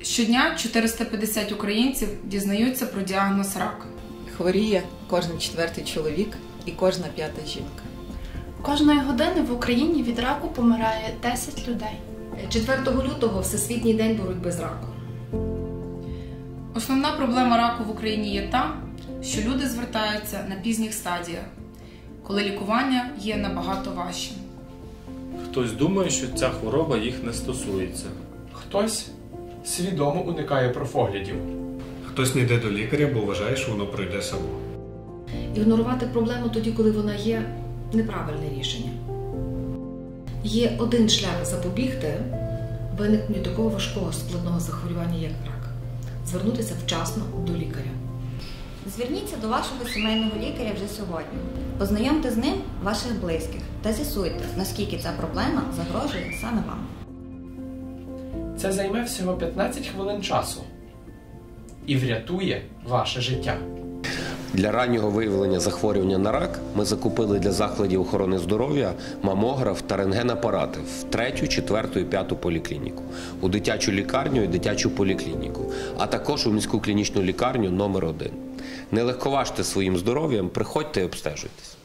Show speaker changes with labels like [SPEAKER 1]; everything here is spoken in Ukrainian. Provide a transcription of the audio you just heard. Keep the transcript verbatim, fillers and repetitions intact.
[SPEAKER 1] Щодня чотириста п'ятдесят українців дізнаються про діагноз рак.
[SPEAKER 2] Хворіє кожен четвертий чоловік і кожна п'ята жінка.
[SPEAKER 3] Кожної години в Україні від раку помирає десять людей.
[SPEAKER 4] четвертого лютого – Всесвітній день боротьби з раком.
[SPEAKER 1] Основна проблема раку в Україні є та, що люди звертаються на пізніх стадіях, коли лікування є набагато важчим.
[SPEAKER 5] Хтось думає, що ця хвороба їх не стосується.
[SPEAKER 6] Хтось свідомо уникає профоглядів.
[SPEAKER 7] Хтось не йде до лікаря, бо вважає, що воно пройде само.
[SPEAKER 4] Ігнорувати проблему тоді, коли вона є, неправильне рішення. Є один шлях запобігти виникненню такого важкого складного захворювання, як рак – звернутися вчасно до лікаря.
[SPEAKER 8] Зверніться до вашого сімейного лікаря вже сьогодні. Познайомте з ним ваших близьких та з'ясуйте, наскільки ця проблема загрожує саме вам.
[SPEAKER 6] Це займе всього п'ятнадцять хвилин часу і врятує ваше життя.
[SPEAKER 9] Для раннього виявлення захворювання на рак ми закупили для закладів охорони здоров'я мамограф та рентген-апарати в третю, четверту і п'яту поліклініку, у дитячу лікарню і дитячу поліклініку, а також у міську клінічну лікарню номер один. Не легковажте своїм здоров'ям, приходьте і обстежуйтесь.